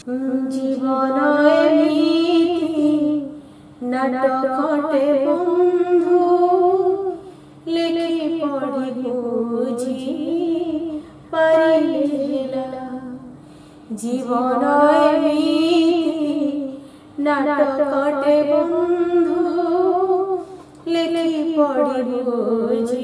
জীবন এমিতি নাটকটে বন্ধু লেখি পড়ি বুঝি পারিলা জীবন এমিতি নাটকটে বন্ধু লেখি পড়ি বুঝি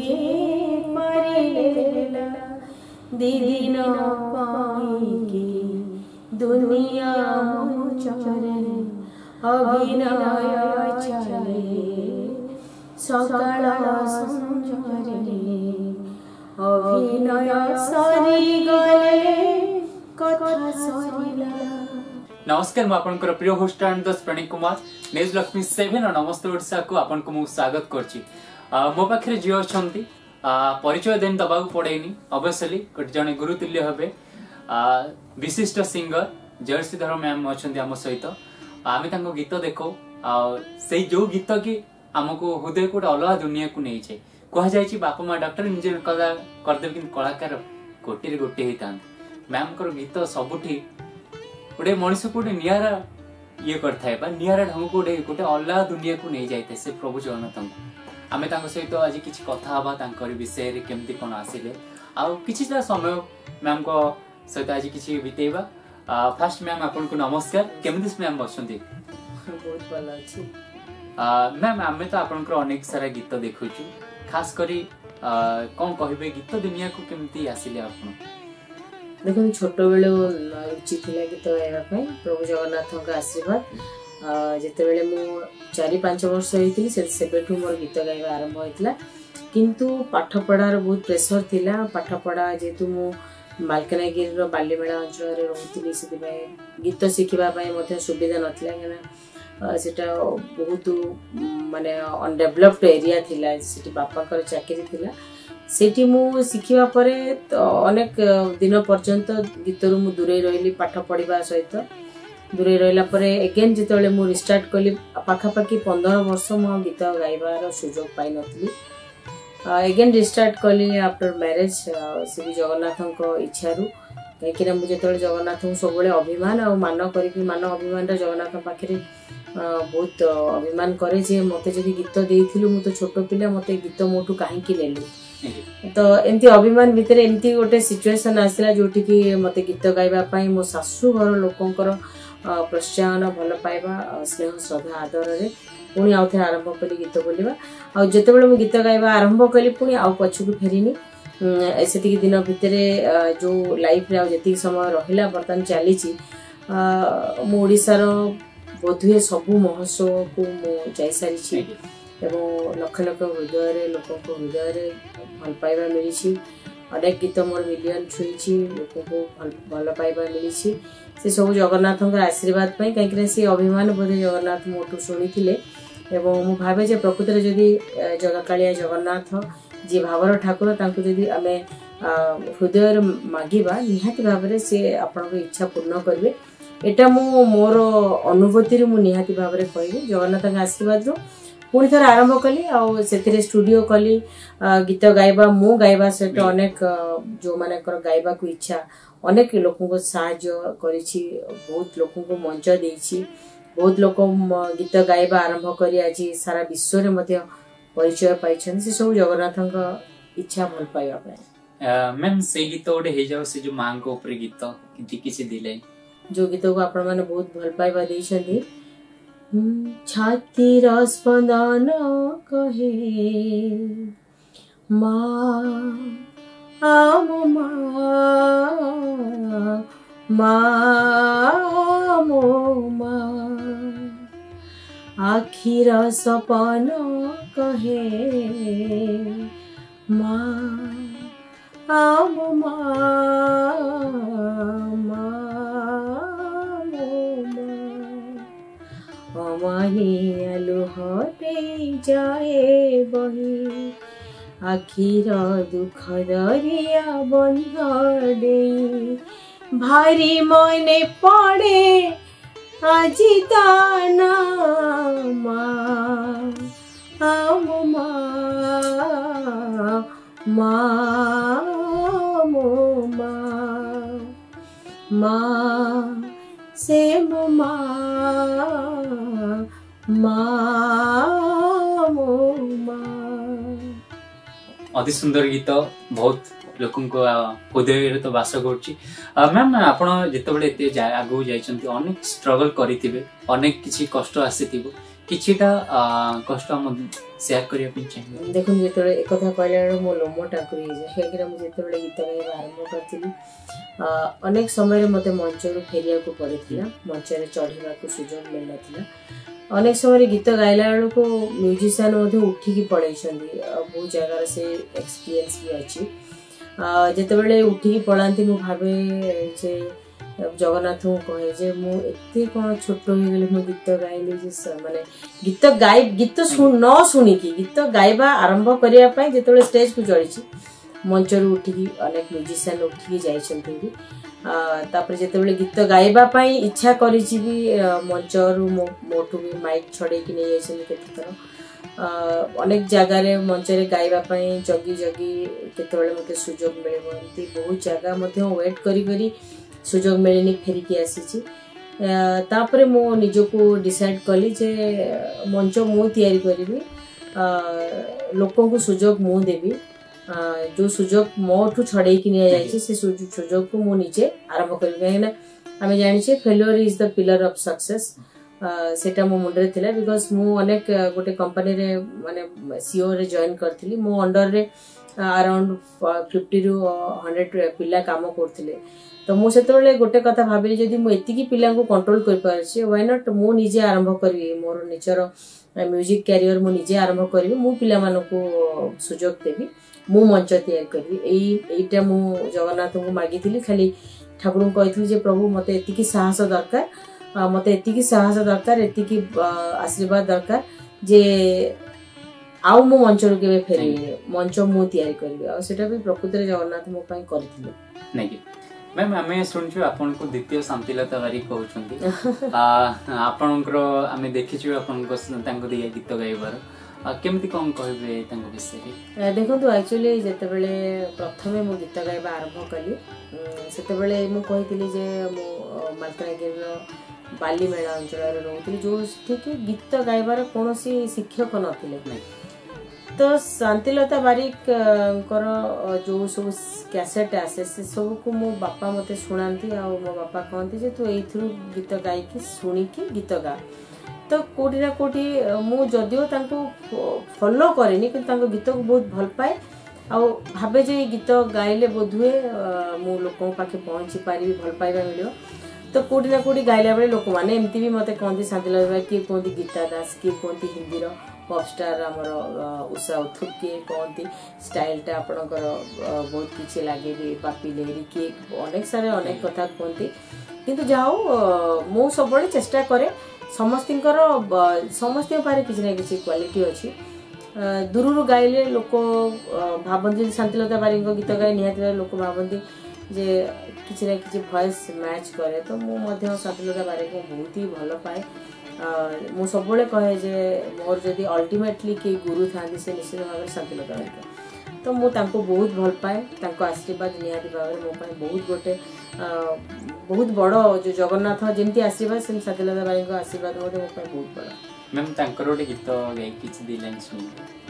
পারিলা দিদিন পাইকি दुनिया चले अभिनय चले सकाळ संजरे अभिनय सरी गले कथा सरीला। नमस्कार मु आपनकर प्रिय होस्ट एंड दस प्रणीत कुमार न्यूज लक्ष्मी 7 और नमस्ते ओडिशा को आपनको मु स्वागत करछि। मो पाखरे जे अछंती परिचय देन दबाक पड़ेनी ऑब्वियसली जने गुरुतुल्य हेबे विशिष्ट सिंगर जयश्रीधर मैम अच्छा आम सहित आम गीत देखो से जो गीत की आमको हृदय को अलग दुनिया को नहीं जाए कहुई बापा माँ डॉक्टर निजे कला करदे कि कलाकार गोटे गोटे होता मैम को गीत सबुठी गोटे मनीष को गोटे निरा ये करए निरा ढंग को गोटे अलग दुनिया को नहीं जाए से प्रभु जगन्नाथ आम सहित आज किसी कथा विषय केमती कौन आसिले आ किछिटा समय मैम को सहित आज किसी बितेबा। फास्ट मैम आपन को नमस्कार केमती मैम बसंती बहुत भल अछि मैम आमे तो आपन को अनेक सारा गीत देखुछु खास करी कोन कहबे गीत दुनिया को केमती आसिले आपन देखो छोट बेले रुचि थिला गीत गायबा पई प्रभु जगन्नाथ का आशीर्वाद जते बेले मु 4-5 वर्ष होइतिली सेबेठु मोर गीत गायबा आरंभ होइतिला किंतु पाठ पढ़ार बहुत प्रेशर थिला पाठ पढ़ा जेतु मु मालकानगिरी बालीमेला अंचल रोती से गीत शिखा सुविधा नाला से बहुत माने अनडेभलप्ड एरिया थिला से बापा चाकरी थिला सेठी मु शिखिबा परे अनेक दिन पर्यंत गीत रु मु दूरे रही पाठ पढ़ा सहित दूरे रहा एगेन जिते मु रिस्टार्ट कली पाखापाखि 15 वर्ष मु गीत गाइबार सुजोग पाई नथली एगेन रिस्टार्ट कली आफ्टर मैरिज श्री जगन्नाथ इच्छा कहीं मुझे जगन्नाथ सब अभिमान और मान कर मान अभिमान जगन्नाथ पाखे बहुत अभिमान करे जे मते जदि गीत देइथिलु मु तो छोट पिला मते गीत मोठू कहीं नेलु तो एमती अभिमान भितर एमती गोटे सिचुएशन आसला जोटी कि मते गीत गाइबा पई मो सासु घर लोकंकर प्रोत्साहन भल पाइबा स्नेह श्रद्धा आदर रे पुणी आउ थे आरंभ कली गीत बोलिबा आ जते बेले मु गीत गाइबा आरंभ कली पुणी आउ पछकु फेरिनी एसेति दिन भितर जो लाइफ रे आ जति समय रहिला बर्तन चली छी मु ओडिसा रो बोधुए सबु महोत्सव को मु जाई सारी छी एवं लक्ष लक्ष हृदय रे लोक को हृदय रे भल पाइबा मिली छी अनेक गीत मोर मिलियन छुई छी लोक को भल पाइबा मिली छी से सब जगन्नाथ आशीर्वाद पाई कहीं से अभिमान बोधे जगन्नाथ मोटू शुणी एवं मु भावे जे प्रकृत में जदि जगकालिया जगन्नाथ जी भावर ठाकुर तांको जदि आमे हृदय मागिबा निहाती भाव में से आपण इच्छा पूर्ण करेंगे एटा मु मोर अनुभूति मु निहाती भाव में कहबी जगन्नाथ आशीर्वाद रो पुणी थर आरंभ कली आ स्टूडियो कली गीत गाइबा मु गाइबा सहित अनेक जो मानकर गाइबा को इच्छा अनेक लोक साहाय्य करिछि बहुत लोक को मंच देछि बहुत लोक गीत गाइबा आरंभ करी आज सारा विश्व रे मध्य परिचय पाई से सब जगन्नाथ इच्छा भल पाइबा मैम से गीत ओडे हे जाओ से जो मां को ऊपर गीत किंती किसी दिले जो गीत को आपण माने बहुत भल पाइबा देछथि छाती स्पंदन कहे मां आमो मां आखिर सपन कहे मां आमो अमानिया लुहटे जाए बही आखिर दुख दरिया बंध दे भारी मने पड़े আজি তানা মা আমো মা মা মো মা মা से मो मा मा मो मा। अति सुंदर गीत बहुत लोक हृदय तो बास कर। मैम आप जिते आगू जाइछन्ति अनेक स्ट्रगल करिथिबे अनेक किछि कष्ट आसीथिबो किछिटा कष्ट हम शेयर करिया पे चाहिए। देखो जेतबे एक कथा कहले मो लोमो टाकुरी जे हेगिरा मु जेतबे गीत गाइबा आरंभ करथिली अनेक समय मते मंच रु फेरिया को पड़िथिला मंच रे चढ़िबा को सुजोग मिल नथिला। अनेक समय गीत गाइला को म्यूजिशियन मध्ये उठिकी पड़ैछन्ती बहुत जगह से एक्सपीरियंस भी अछि। जेतबेले उठिकी पड़ांती मु भाबे जे जगन्नाथ को कहे जे मु एते कोन छोट हो गेले मु गीत गाइले जे माने गीत न सुनी की गीत गाइबा आरंभ करिया पय जेतबेले स्टेज को चढ़ी मंच रु उठिकी अनेक म्यूजिशियन उठिकी जाइछन्ती तापर जेतबेले गीत गाइबा पय इच्छा करिछि भी मंच रु मोटू भी माइक छड़े कि नै जाइछन्ती केते तरह अनेक जगह रे मंच रे गाइबा पय जगी जगी केतबेले मते सुजोग मिलेबंती बहुत जगह मध्ये वेट करी करी सुजोग मिलेनी फेरिकी आसीछि। तापरे मो निजो को डिसाइड कली जे मंच मु तयारी करिवि लोकों को सुजोग मु देबी जो सुजोग मोठू छड़े कि नै जाइछि से सुजोग को मु निजे आरंभ करिवि काहेना हमें जानि छे failure is the pillar of success सेटा मो मुंडरे थिला बिकॉज़ मु अनेक गोटे कंपनी रे माने सीईओ रे जॉइन करथिली मो अंडर रे अराउंड 50 रु 100 पिला काम करथिले तो मु सेतबेले गोटे कथा भाबिली जदी मु एतिकी पिला को कंट्रोल कर पारछि व्हाई नॉट मु निजे आरंभ करबी मोर निचर म्यूजिक कैरियर मु निजे आरंभ करबी मु पिला मानको को सुजोग देबी मु मंच तैयार करबी एईटा मु जगन्नाथ को मागिथिली खाली ठाकुर को कहिथिली जे प्रभु मते एतिकी साहस दरकार मते एतिकी साहस दरकार एतिकी आशीर्वाद दरकार जे आउ मु मंच रु केबे फेरिबे मंच मु तैयार करबी आ सेटा भी प्रकृति रे जगन्नाथ मो पय करथिले नै कि मैम आमे सुनछु आपन को द्वितीय शांतिलता बारी कहउछन्ती आपनकर आमे देखिछु आपन को तांको दिया गीत गाइबार केमती कोन कहबे तांको विषय देखंतु एक्चुअली जेतेबेले प्रथमे मु गीत गाइबा आरंभ कली सेतेबेले मु कहितली जे मु मालकानगिरी रो बाली मेला अंचल रे रहउतली जो ठीक गीत गाइबार कोनोसी शिक्षक नथिले तो शांतिलता बारिक कर जो सब कैसेट आसे से सब को मो बापा मते सुनांती आ मो बापा कहंती जे तू एथरु गीत गाई की सुनी की गीत गा तो कोठी ना कोठी मु जदियो तांको फॉलो करेनी कि तांको गीत को बहुत भल पाए आ भाबे जे गीत गाइले बोधुए मु लोकों पाखे पहुंची पारी भल पाइबा मिलियो तो कोठी ना कोठी गाइला बेले लोक माने एमती भी मते कहंती शांतिलता की कहंती गीता दास की कहंती हिंदी रो पॉप स्टार हमर उषा उथुप के कहंती स्टाइल टा आपनकर बहुत किछि लागे भी पापी लेरी के अनेक सारे अनेक कथा कहंती किंतु जाओ मो सबले चेष्टा करे समस्तिंकर समस्ते पारे किछि ना किछि क्वालिटी अछि दूरु गाइले लोक भाबंती शांतिलता बारी गीत गाय निहाती लोक भाबंती जे किछि ना किछि वॉइस मैच करे तो मो मध्य शांतिलता बारी को बहुत ही भलो पाए मु सबले कहे जे मोर जदी अल्टीमेटली के गुरु थांदी से निश्चित भाव शांतिलता बारिक तो मु तांको बहुत भल पाए तांको आशीर्वाद निहाती भाव मो पाए बहुत गोटे बहुत बड़ जो जगन्नाथ जेमती आशीर्वाद से शांतिलता बारिक आशीर्वाद मो पाए बहुत बड़। मैम तांकर ओटे गीत गाई किछि दी लाइन सुन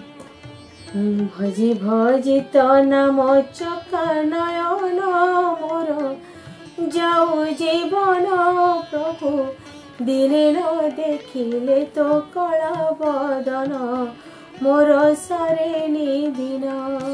भजी भजी तो नाम चका नयन मोर जाऊ जीवन प्रभु दिने न देखिले तो कला बदन मोर सरेनी दिन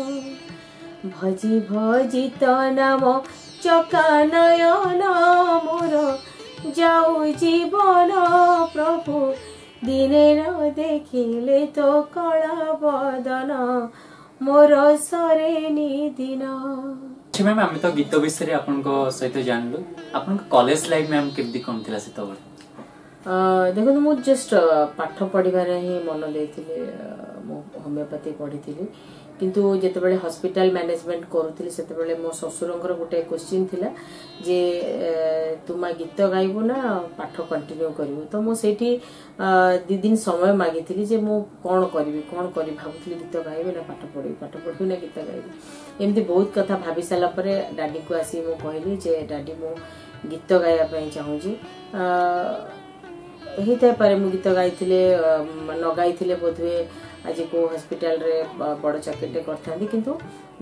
भजी भजी तो नाम चका नयन मोर जाऊ जीवन प्रभु दिने न देखिले तो कला बदन मोर सरेनी दिन। मैम आम तो गीत विषय आपन सहित जानलु आपन कॉलेज लाइफ मैम केमती कोन थिला से तो देखो मु जस्ट पाठ पढ़िबारे ही मन देथिले मो होमियोपैथी पढ़िथिली किंतु जेतेबेले हॉस्पिटल मैनेजमेंट करूଥିଲି सेतेबेले मो ससुरंकर गोटे क्वेश्चन थिला जे तुमा गीत गाइबो ना पाठ कंटिन्यू करिवो तो मो सेठी 2 दिन समय मागिथिली जे मो कोन करी भाबुଥିଲି गीत गाइबे ना पाठ पढी ना गीत गाइबे एमती बहुत कथा भाबी साला परे डैडी को आसी मो कहली जे डैडी मो गीत गाइबा पई चाहूची हिते पारे मु गीत गाइथिले न गाइथिले बोधवे आज को हॉस्पिटल रे बड़ चाकरी करथांदी किंतु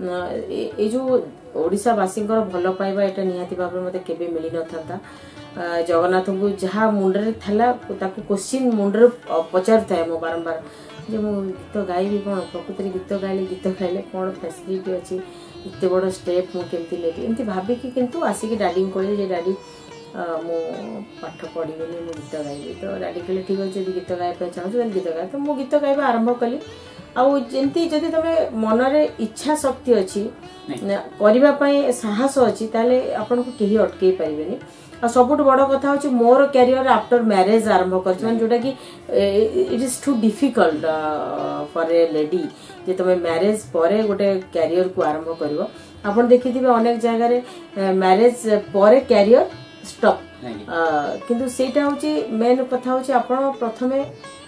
ए जो ओडिसा वासी भल पाइबा एटा निहाती भाव मते केबे मिली न थाता जगन्नाथ को जहाँ मुंडरे थाला ताको क्वेश्चन मुंडरे पचार थाए मो बारंबार जे मो गीत गाइबी कोन प्रकृति गीत गाइले कोन फैसिलिटी अछि इते बड़ स्टेप मु केमती लेबी एमती भाबी कि किंतु आसी कि डैडी को कहले जे डैडी मो पाठ पढ़ीगली मु गीत गाइबी तो डैडी कहले ठीक अछि यदि गीत गाइबा चाहू गीत गाय तो मु गीत गाइबा आरंभ कली आउ जेमती जदि तमे मनरे इच्छा शक्ति अछि करबा पई साहस अछि ताले आपन को केही अटकेई परिबेनी आ सबुठ बड़ कथा होची मोर कैरियर आफ्टर मैरिज आरंभ करछन जोटा कि it is too difficult for a lady जे तमे मैरिज परे गोटे कैरियर को आरंभ करिवो आपन देखिथिबे अनेक जगह रे मैरिज परे कैरियर स्टॉप किंतु सेटा होची मेन कथा होची आपन प्रथमे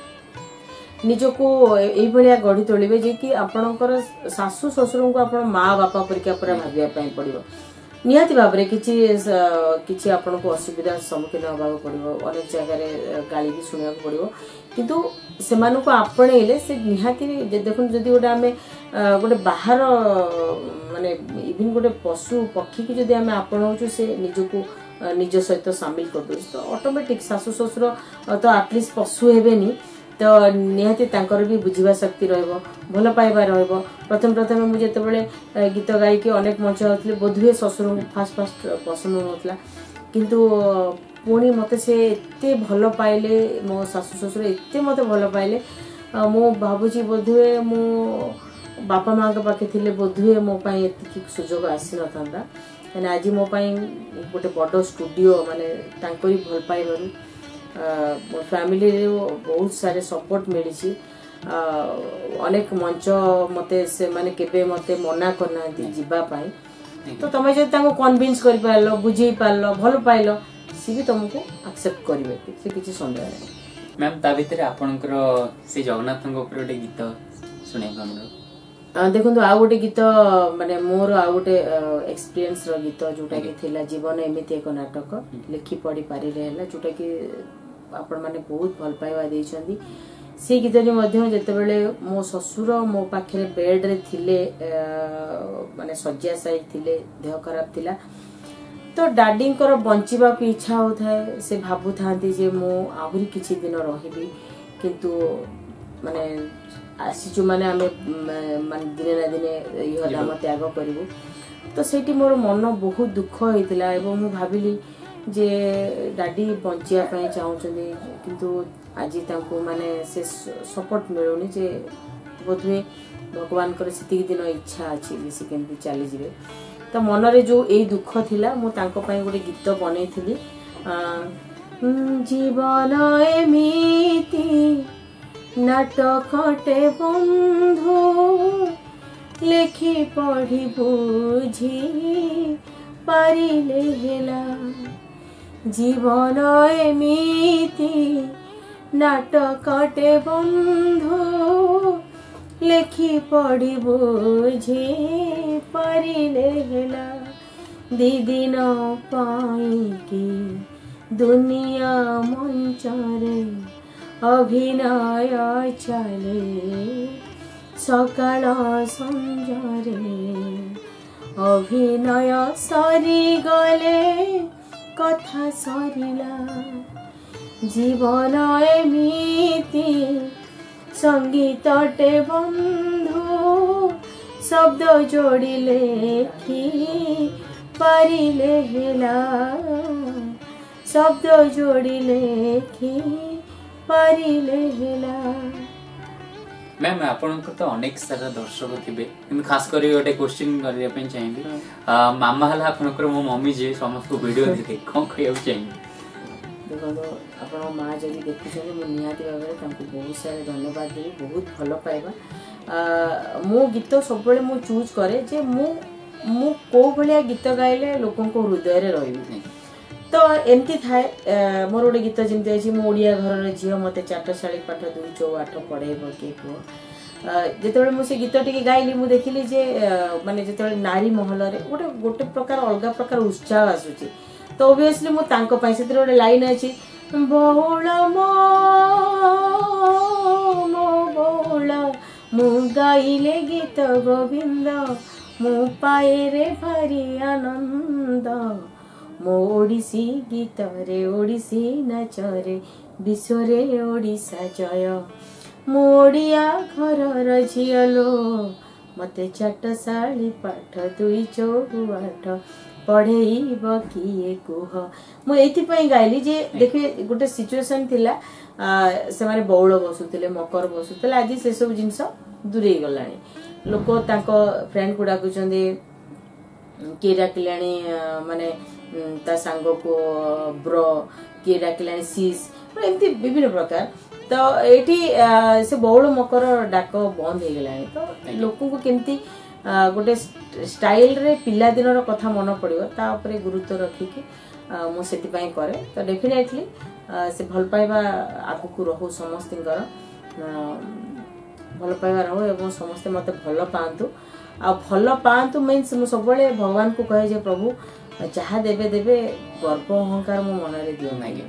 निजको एई भलिया गढी तोलिबे जे कि आपनकर सासु ससुर को आपन माँ बापा परिका पूरा भाबिया पई पड़िबो निहाती भाव में किसी आपन को असुविधा सम्मुखीन होगा पड़ो अनेक जगह गाली भी शुणा पड़ो किंतु से आपणेले से निहाती देखो जदि गोटे आम गोटे बाहर माने इवन गोटे पशु पक्षी की जदि आम आपणाऊँ से निजको निज सहित सामिल कर दे तो ऑटोमेटिक सासु ससुर तो आटलिस्ट पशु हेबेनी तो निहाती तांकर भी बुझिबा शक्ति रहइबो भल पाइबा रहइबो प्रथम मु जेतेबेले गीत गायकी अनेक मंच होतले बोधुए ससुर फास्ट पसंद होतला किंतु पुणी मते से एते भल पाइले मो सासु ससुर एते मते भल पाइले मो भाबुची बोधुए मो बापा माँ के पाखे थिले बोधुए मो पई एति सुजोग आसी न थांदा एने आज मो पई गोटे बड़ स्टूडियो माने तांकोई भल पाइबारु मो फैमिली रे बहुत सारे सपोर्ट मिली अनेक मंच मते से माने केबे मते मना करना जीवा पाई तो तमे जे ताको कन्विंस करि पारलो बुझी पारलो भल पाइलो सी भी तुमको एक्सेप्ट करिवे से किछि संदेह नै मैम ता भितरे आपनकर से जगन्नाथଙ୍କ ऊपर एक गीत सुने हमरो देखो आ गोटे गीत माने मोर आ गोटे एक्सपीरियंस रो गीत जोटा कि थिला जीवन एमिति एक नाटक लिखि पढ़ी पारि रहला जोटा कि आपण माने बहुत भल पाइबा देइछंदी से गीत रे मध्य जेतेबेले मो ससुर मो पाखरे बेड रे थिले माने सज्जा साइड थिले देह खराब थिला तो डैडी कर बंचिबा को इच्छा होथाय से भाबु थांती जे मो आहुरी किछि दिन रहिबी किंतु माने आसीचु माने आमे माने दिने ना दिने इह दाम त्याग करिवु तो सेठी मोर मन बहुत दुख होइतिला एवं मु भाबिली जे डैडी बंचिया पई चाहउछनी किंतु आज तांको माने से सपोर्ट मिलुनी जे बोधवे भगवान कर सेति दिन इच्छा अछि जे से केमति चली जिवे तो मन रे जो ए दुख थिला मु तांको पई गोटे गीत बनेइथिली जीवन एमिति नाटकटे बंधु लेखि पढ़ी बुझी पारिले हेला जीवन एमिति नाटकटे बंधु लेखि पढ़ी बुझी पारिले हेला दी दिन पाइकी दुनिया मंचरे अभिनय चले सकाल संजरे अभिनय सरी गले कथा सरिला जीवन एमिति संगीतटे बंधु शब्द जोड़िले कि पारिले हेला शब्द जोड़िले कि पारिले हेला मैम आपनको तो अनेक सारा दर्शक थिबे किंतु खास करी गोटे क्वेश्चन करिया पे चाहिबी मामा हला आपनकर मो मम्मी जे समस्त वीडियो देखे कोन कहयो चाहिबी देखो आपण माँ जदि देखुछन मो निहाती भाबरे तांको बहुत सारे धन्यवाद देबी बहुत भलो पाइबा मो गीत सब मु चूज करे जे मु को भाया गीत गाइले लोक हृदय रे रही तो एमती थाए मोर गोटे गीत जमी अच्छी मो ओडिया घर झील मत चाटशाली पाठ 2-4-8 पढ़ेब किए पुओ जिते मुझे गीत टी गाइली मुझे देखिली जे माने जिते नारी महल गोटे गोटे प्रकार अलग प्रकार उत्साह आसूची तो ओबियसली मु तांको पई से गोटे लाइन अच्छी बहुल मो बहुल मु गाइले गीत गोविंद मु पाए रे भारी आनंद मो ओडिसी गीत रे ओडिसी नाच रे विश्व रे ओडिशा जय मो ओडिया घर झियलो मते चाटशाली पाठ 2-4-8 पढ़ेब किए कुह मु एथि गाइली जे देखिए गोटे सिचुएशन थिला से माने बौल बसुतिले मकर बसुतिले आज से सब जिंस दूरे गलानी लोक तांको फ्रेंड को डाकुचंदे के डाकिलानी माने ता सांग को ब्रो के डाकिलानी सीस एमती विभिन्न प्रकार तो एठी से बौल मकर डाक बंद हो गलानी तो लोक को केमती गोटे स्टाइल रे पिला दिन कथा मन पड़ो ता उपरे गुरुत्व रखिकी मु सेति पई करे तो डेफिनेटली से भल पाइबा आगु को रहू समस्त भल पाइबा रहू एवं समस्ते मते भल पांतु आ भल पांतु मीन्स मु सब भगवान को कहे जे प्रभु जहा देबे देबे गर्व अहंकार मो मन रे दियो नागे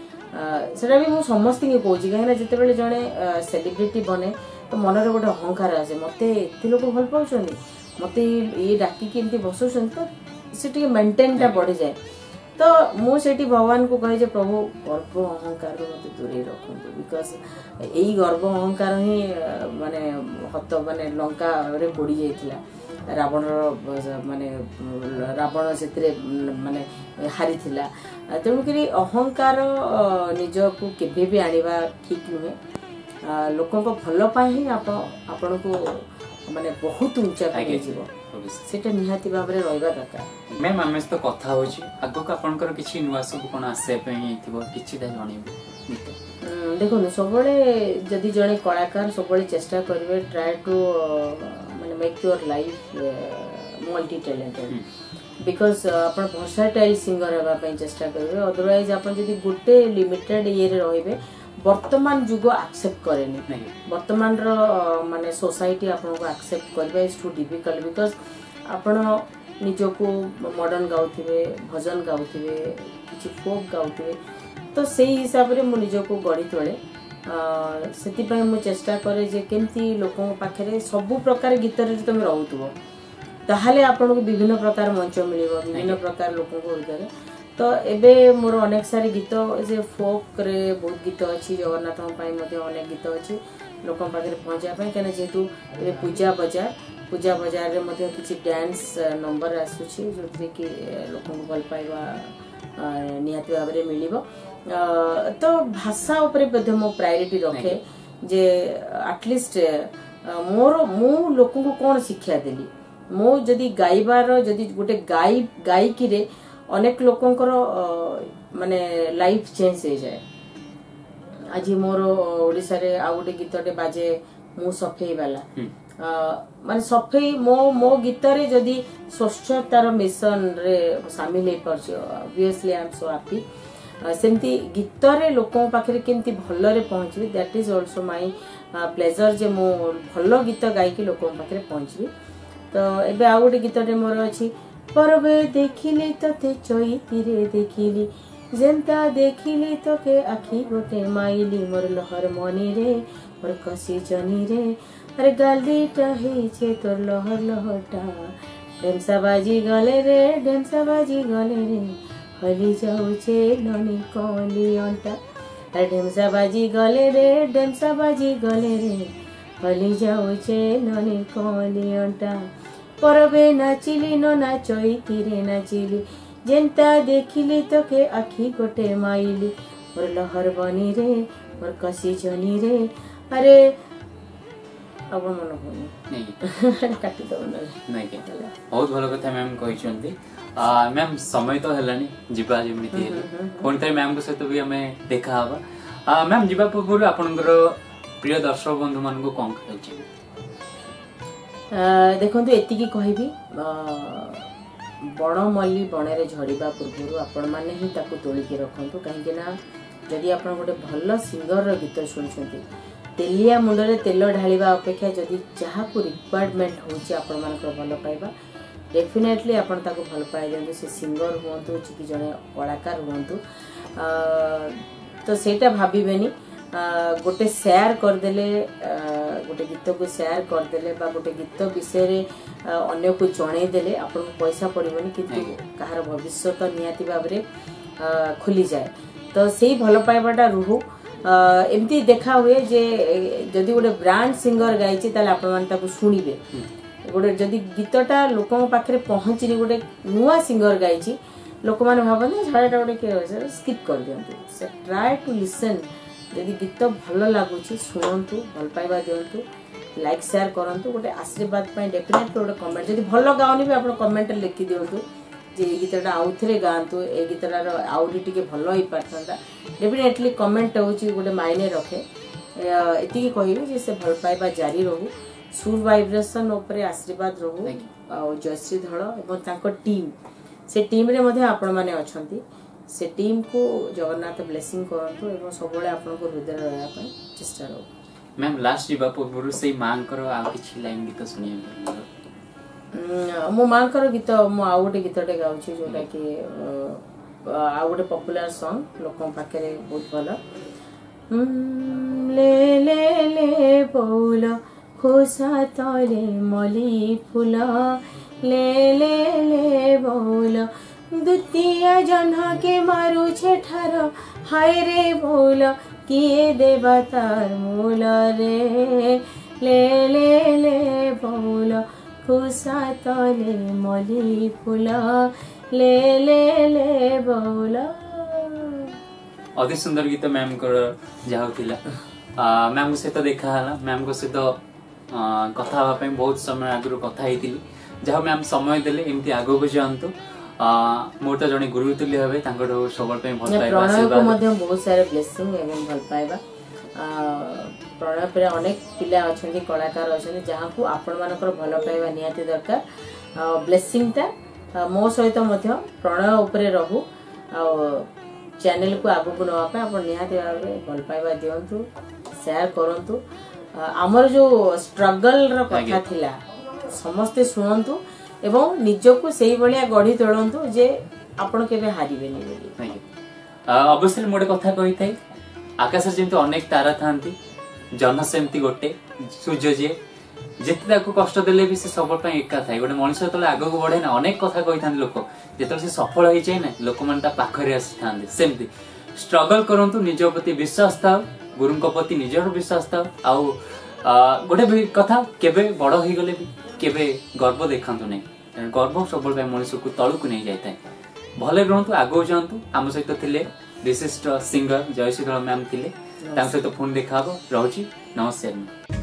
सेटा भी मु समस्त के कहूची कहीं जिते बेले जड़े सेलिब्रिटी बने तो मन रे गोटे अहंकार आसे मते एते लोक भल पाउछनी मते ये डाकी के एमती बसुछन तो से टिके मेंटेन टा बढ़ी जाए तो मु सेठी भगवान को कहे जे प्रभु गर्व अहंकार मते दूरे रखंतु बिकॉज एई गर्व अहंकार ही माने हत माने लंका रे पड़ी जाइतिला रावण माने रावण से माने हारी थिला तेणुकरी अहंकार निज को केबे भी आनिबा ठीक नुहे लोक भल पाई आपण को माने बहुत ऊंचा पाई जीवो सेटा निहाती भाबरे रहबा दरकार मैम आमे तो कथा होची आगो का आपनकर किछि नुवा सब कोन आसे पई थिबो किछि दा जणीबो देखो न सबले जदी जणे कलाकार सबले चेष्टा करबे ट्राई टू माने make your life multi talented because अपन वर्सटाइल सिंगर हेबा पई चेष्टा करबे अदरवाइज अपन जदी गुटे लिमिटेड ये रे रहबे वर्तमान जुग एक्सेप्ट करेनी वर्तमान रो माने सोसाइटी आपन को एक्सेप्ट करबा इज टू डिफिकल्ट बिकॉज आपण निजो को मॉडर्न गाउथिबे भजन गाउथिबे किछि फोक गाउथिबे तो सेही हिसाब रे मु निजो को गढ़ी तोळे सेति पय मु चेष्टा करे जे केमती लोकन पाखरे सब प्रकार गीत रे तुम रहउतबो ताहाले आपण को विभिन्न प्रकार मंच मिलिबो विभिन्न प्रकार लोकन को हृदय तो एबे मोर अनेक सारी गीत जे फोक रे बहुत गीत अछि जगन्नाथ पई मध्ये अनेक गीत अछि लोकन पाखरे पहुंचा पई केना जेतु एबे पूजा बाजार रे मध्ये किछि डांस नंबर आसुछि जोथि कि लोकन को भल पाइबा निहाती भाव रे मिलिबो तो भाषा ऊपर मध्ये मो प्रायोरिटी रखे जे एटलीस्ट मोर मु लोकन को कोन शिक्षा देली मो जदी गाइबार जदी गोटे गायकी रे अनेक लोकंकर माने लाइफ चेंज हो जाए आज मोर ओडिसा रे आ गोटे गीतटे बाजे मु सफेई वाला माने सफेई मो गीत रे जदी स्वच्छतार मिशन रे शामिल हे परछ obviously I am so happy सेमती गीत रे लोकन पाखरे केमती भल्ल रे पहुंचबी that is also my pleasure जे मो भल्ल गीत गाई के लोकन पाखरे पहुंचबी तो एबे आ गोटे गीतटे मोर अछि परबे देखिली तते चैतीरे देखिली जेंता देखिली तके आखी गोटे माइली मोर लहर मनी रे मोर कसी जनी रे अरे गालीटा हे छे तोर लहर लहटा ढेमसा बाजी गले रे हली जाऊ छे ननी कली अंटा अरे ढेमसा बाजी गले रे हली जाऊ छे ननी कली अंटा परबे नाचिली न नाचईतिरे नाचिली जेंता देखिली तके आखी गोटे माइली मोर लहर बनी रे मोर कसी जनी रे अरे अब मन होनी काटी दो नहीं के बहुत भलो कथा मैम कहिसंती मैम समय तो हेलानी जिबा जेमिति कोन तरे मैम को सहित भी हमें देखा हबा मैम जिबा पूर्व आपनकर प्रिय दर्शक बंधु मान को कोन कहछि देखंतु एतिकी कहबी बण मल्ली बणे झड़िबा पूर्व आपण मैंने ही ताकू तोलिकी रखंतु कहीं ना जदि आप गोटे भल सिंगर गीत शुणुंट तेलिया मुंडे तेल ढालिबा अपेक्षा जदि जहाँ को रिक्वायरमेंट होची आपण मानकर भल पाइबा डेफिनेटली आपण ताकू भल पाई दियंतु से सिंगर हुंतु कि जने कलाकार हुंतु तो सेटा भाबिबेनी गोटे शेयर करदेले गोटे गीत को शेयर करदेले बा गोटे गीत विषय रे अन्य को जणै देले आपन पैसा पड़िबनी किंतु कहार भविष्य तो नियाती भाबरे खुली जाए तो सेही भल पाइबाटा रुहु एमती देखा हुए जे जदि गोटे ब्रांड सिंगर गाइछि ताले आपन मान ताकू सुनिबे गोटे जदि गीतटा लोकन पाखरे पहुंचनी गोटे नुआ सिंगर गाइछि लोक माने भाबन झाड़ाटा गोटे के स्किप कर दियंतु से ट्राई टू लिसन जदि गीत भल लगुच शुणु भल पाइबा दिंतु लाइक शेयर करूँ गोटे आशीर्वाद डेफिनेटली गोटे कमेंट जब भल गाँवनी भी आप कमेंट लिखि दिंतु जे ये गीतटा आउ थे गाँतु ए गीतटार आउरी टी भल हो पारता डेफिनेटली कमेंट होची गोटे मायने रखे एति कहबी से भल पाइबा जारी रहू सुर वाइब्रेशन उपरे आशीर्वाद रहू आ जयश्री धड़ और टीम से टीम रे मध्य आपण माने अछंती से टीम को जगन्नाथ ब्लेसिंग करंतु एवं सबले आपन को हृदय रहया पय चेष्टा रो मैम लास्ट जीवा पूर्व से मां करो आ किछि लाइन गीत सुनिए मो मां करो गीत मो आ गोटे गीतटे गाउछि जोटा कि आ गोटे पॉपुलर सॉन्ग लोकन पाखरे बहुत भलो ले ले ले बोल खोसा तले मली फूल ले ले ले बोल द्वितीय जन्ह के मारू छेठार हाय रे बोल किए देवा तार मूल रे ले ले ले बोल खुशा तले मली फूल ले ले ले बोल अति सुंदर गीत मैम को जाउथिला मैम सहित देखा हला मैम को सहित कथा हवा पे बहुत समय आगु कथा हेतिली जहाँ मैम समय देले एमती आगो को जानतु मोर तो जने गुरु तुल्य हबे तांकर सबल पे भल पाइबा प्रणय को मध्य बहुत सारे ब्लेसिंग एवं भल पाइबा प्रणय पे अनेक पिला अछंती कलाकार अछंती जहाँ को आपण मानकर भल पाइबा निहाती दरकार ब्लेसिंग ता मो सहित मध्य प्रणय उपरे रहू चैनल को आगु को नवा पे आपण निहाती भाबरे भल पाइबा दियंतु शेयर करंतु हमर जो स्ट्रगल रो कथा थिला समस्ते सुनंतु एवं निजको सही भलिया गढ़ी तोड़ंतु जे आपण केबे हारिबेनी बोली अवश्य मोटे कथा कहि थाई आकाश जेंतो अनेक तारा थांती जन सेमती गोटे सूर्य जे जेते ताको कष्ट देले भी से सबल पय एका थाई गोटे मनुष्य तले आगो को बढ़े ना अनेक कथा कहि थांती लोक जेतले से सफल होई जाय ना लोक मन ता पाखरे आसी थांती सेमती स्ट्रगल करंतु निज प्रति विश्वास था गुरुन को प्रति निजर विश्वास था आउ गोटे कथा केबे बड़ होई गले भी केबे गर्व देखंतु नै गर्व सबल पय मनुष्य को तळु को नै जायता भले रहंतु आगो जानतु हम सहित थिले विशिष्ट सिंगर जयश्री धड़ मैम थिले तांग सहित फोन देखाबो रहउची नमस्कार।